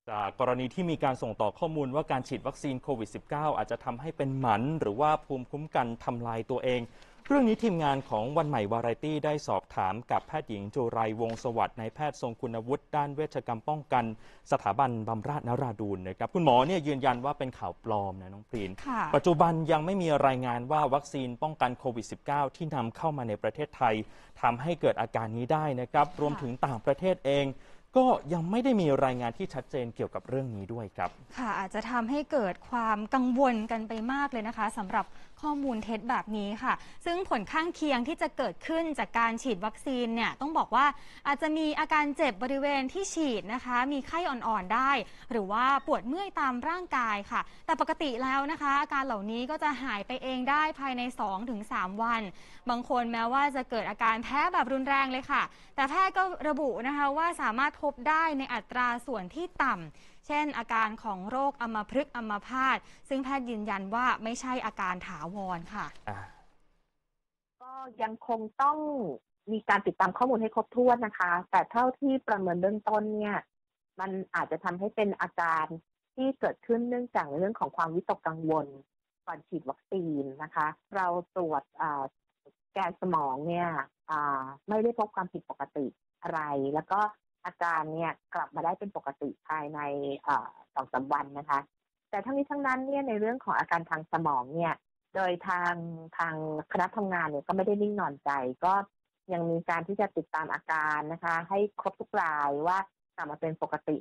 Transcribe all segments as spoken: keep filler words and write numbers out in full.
จากกรณีที่มีการส่งต่อข้อมูลว่าการฉีดวัคซีนโควิด สิบเก้า อาจจะทำให้เป็นหมันหรือว่าภูมิคุ้มกันทำลายตัวเองเรื่องนี้ทีมงานของวันใหม่วาไรตี้ได้สอบถามกับแพทย์หญิงจุไรวงศ์สวัสดิ์นายแพทย์ทรงคุณวุฒิด้านเวชกรรมป้องกันสถาบันบำราศนราดูลนะครับคุณหมอเนี่ยยืนยันว่าเป็นข่าวปลอมนะน้องพรีนปัจจุบันยังไม่มีรายงานว่าวัคซีนป้องกันโควิด สิบเก้า ที่นำเข้ามาในประเทศไทยทำให้เกิดอาการนี้ได้นะครับรวมถึงต่างประเทศเองก็ยังไม่ได้มีรายงานที่ชัดเจนเกี่ยวกับเรื่องนี้ด้วยครับค่ะอาจจะทำให้เกิดความกังวลกันไปมากเลยนะคะสำหรับข้อมูลเท็จแบบนี้ค่ะซึ่งผลข้างเคียงที่จะเกิดขึ้นจากการฉีดวัคซีนเนี่ยต้องบอกว่าอาจจะมีอาการเจ็บบริเวณที่ฉีดนะคะมีไข้อ่อนๆได้หรือว่าปวดเมื่อยตามร่างกายค่ะแต่ปกติแล้วนะคะอาการเหล่านี้ก็จะหายไปเองได้ภายใน สองถึงสาม วันบางคนแม้ว่าจะเกิดอาการแพ้แบบรุนแรงเลยค่ะแต่แพทย์ก็ระบุนะคะว่าสามารถพบได้ในอัตราส่วนที่ต่ำเช่นอาการของโรคอัมพฤกษ์อัมพาตซึ่งแพทย์ยืนยันว่าไม่ใช่อาการถาวรค่ะก็ยังคงต้องมีการติดตามข้อมูลให้ครบถ้วนนะคะแต่เท่าที่ประเมินเบื้องต้นเนี่ยมันอาจจะทำให้เป็นอาการที่เกิดขึ้นเนื่องจากในเรื่องของความวิตกกังวลก่อนฉีดวัคซีนนะคะเราตรวจแกนสมองเนี่ยไม่ได้พบความผิดปกติอะไรแล้วก็อาการเนี่ยกลับมาได้เป็นปกติภายในสองสามวันนะคะแต่ทั้งนี้ทั้งนั้นเนี่ยในเรื่องของอาการทางสมองเนี่ยโดยทางทางคณะทำงานเนี่ยก็ไม่ได้นิ่งนอนใจก็ยังมีการที่จะติดตามอาการนะคะให้ครบทุกรายว่ากลับมาเป็นปกติ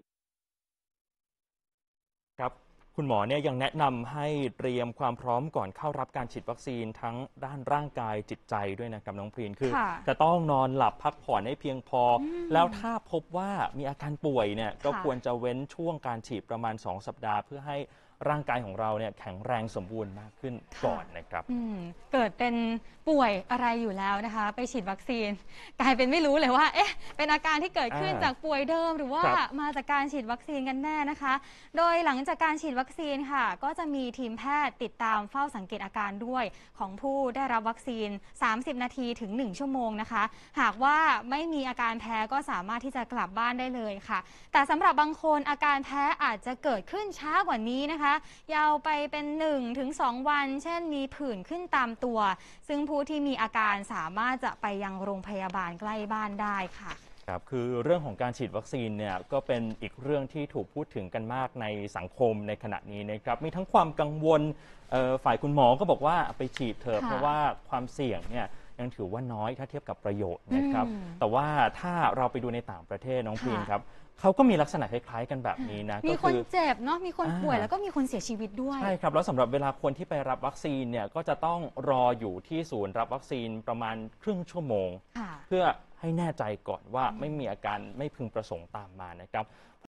ครับคุณหมอเนี่ยยังแนะนำให้เตรียมความพร้อมก่อนเข้ารับการฉีดวัคซีนทั้งด้านร่างกายจิตใจด้วยนะครับน้องพรีนคือจะต้องนอนหลับพักผ่อนให้เพียงพอแล้วถ้าพบว่ามีอาการป่วยเนี่ยก็ควรจะเว้นช่วงการฉีดประมาณสองสัปดาห์เพื่อให้ร่างกายของเราเนี่ยแข็งแรงสมบูรณ์มากขึ้นก่อนนะครับเกิดเป็นป่วยอะไรอยู่แล้วนะคะไปฉีดวัคซีนกลายเป็นไม่รู้เลยว่าเอ๊ะเป็นอาการที่เกิดขึ้นจากป่วยเดิมหรือว่ามาจากการฉีดวัคซีนกันแน่นะคะโดยหลังจากการฉีดวัคซีนค่ะก็จะมีทีมแพทย์ติดตามเฝ้าสังเกตอาการด้วยของผู้ได้รับวัคซีนสามสิบนาทีถึงหนึ่งชั่วโมงนะคะหากว่าไม่มีอาการแพ้ก็สามารถที่จะกลับบ้านได้เลยค่ะแต่สำหรับบางคนอาการแพ้อาจจะเกิดขึ้นช้ากว่านี้นะคะยาวไปเป็น หนึ่งถึงสอง วันเช่นมีผื่นขึ้นตามตัวซึ่งผู้ที่มีอาการสามารถจะไปยังโรงพยาบาลใกล้บ้านได้ค่ะครับคือเรื่องของการฉีดวัคซีนเนี่ยก็เป็นอีกเรื่องที่ถูกพูดถึงกันมากในสังคมในขณะนี้นะครับมีทั้งความกังวลฝ่ายคุณหมอก็บอกว่าไปฉีดเถอะเพราะว่าความเสี่ยงเนี่ยยังถือว่าน้อยถ้าเทียบกับประโยชน์นะครับแต่ว่าถ้าเราไปดูในต่างประเทศน้องพีนครับเขาก็มีลักษณะคล้ายๆกันแบบนี้นะมีคนเจ็บเนาะมีคนป่วยแล้วก็มีคนเสียชีวิตด้วยใช่ครับแล้วสำหรับเวลาคนที่ไปรับวัคซีนเนี่ยก็จะต้องรออยู่ที่ศูนย์รับวัคซีนประมาณครึ่งชั่วโมงเพื่อให้แน่ใจก่อนว่าไม่มีอาการไม่พึงประสงค์ตามมานะครับ